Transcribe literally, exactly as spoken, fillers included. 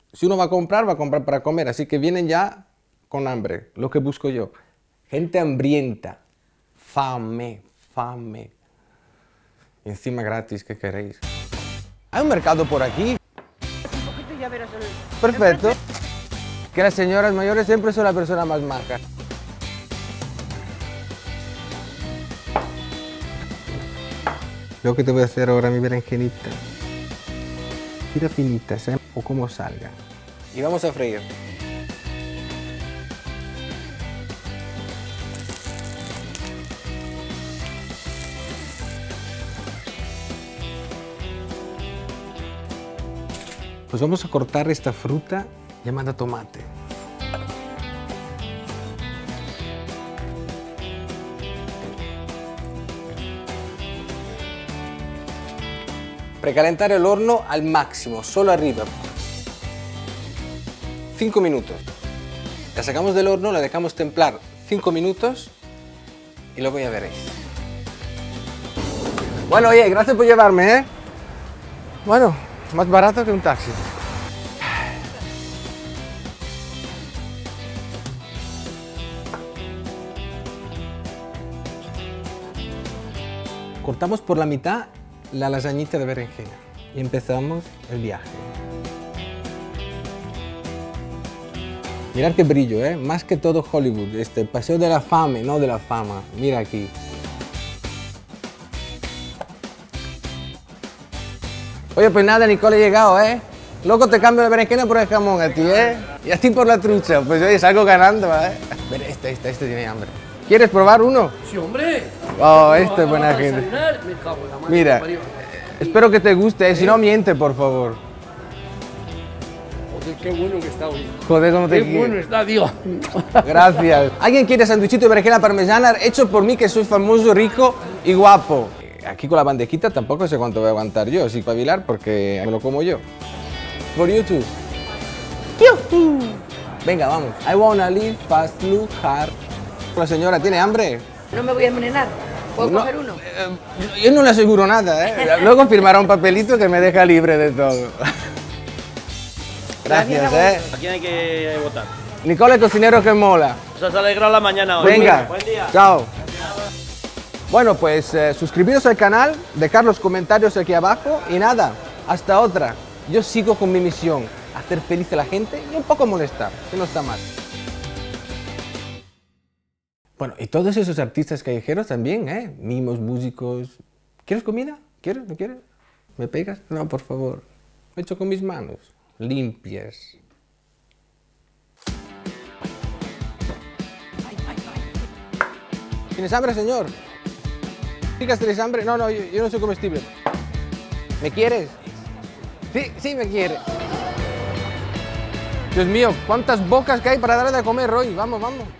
si uno va a comprar, va a comprar para comer, así que vienen ya con hambre, lo que busco yo. Gente hambrienta, fame, fame. Y encima gratis, ¿qué queréis? ¿Hay un mercado por aquí? Un poquito y ya verás el... Perfecto. Que las señoras mayores siempre son la persona más maja. Lo que te voy a hacer ahora, mi berenjenita. Tira finitas, ¿eh? O como salga. Y vamos a freír. Pues vamos a cortar esta fruta llamada tomate. Precalentar el horno al máximo, solo arriba. cinco minutos. La sacamos del horno, la dejamos templar cinco minutos y luego ya veréis. Bueno, oye, gracias por llevarme, ¿eh? Bueno, más barato que un taxi. Cortamos por la mitad la lasañita de berenjena y empezamos el viaje. Mirad qué brillo, ¿eh? Más que todo Hollywood, este paseo de la fame, no de la fama. Mira aquí. Oye, pues nada, Nicole, he llegado, ¿eh? Loco, te cambio la berenjena por el jamón a ti, ¿eh? Y a ti por la trucha. Pues oye, salgo ganando, ¿eh? Ver, este, este, este tiene hambre. ¿Quieres probar uno? Sí, hombre. Oh, este es buena gente. Mira, espero que te guste, si no miente, por favor. Joder, qué bueno que está hoy. Joder, cómo te Qué quiero. bueno está, tío. Gracias. ¿Alguien quiere sanduichito de berenjena parmesana hecho por mí, que soy famoso, rico y guapo? Aquí con la bandejita tampoco sé cuánto voy a aguantar yo, sin pabilar, porque me lo como yo. Por YouTube. ¡Yuhu! Venga, vamos. I wanna live fast, look hard. La señora tiene hambre. No me voy a envenenar. ¿Puedo No, coger uno? eh, yo no le aseguro nada, ¿eh? Luego firmará un papelito que me deja libre de todo. Gracias, ¿eh? ¿A quién hay que votar? Nicole, cocinero que mola. Os has alegrado la mañana hoy. Venga, Buen día. chao. Bueno, pues eh, suscribiros al canal, dejar los comentarios aquí abajo y nada, hasta otra. Yo sigo con mi misión, hacer feliz a la gente y un poco molestar, que no está mal. Bueno, y todos esos artistas callejeros también, ¿eh? Mimos, músicos. ¿Quieres comida? ¿Quieres? ¿No quieres? ¿Me pegas? No, por favor. Lo he hecho con mis manos, limpias. ¿Tienes hambre, señor? Chicas, ¿tienes hambre? No, no, yo, yo no soy comestible. ¿Me quieres? Sí, sí me quiere. Dios mío, ¿cuántas bocas que hay para darle de comer hoy? Vamos, vamos.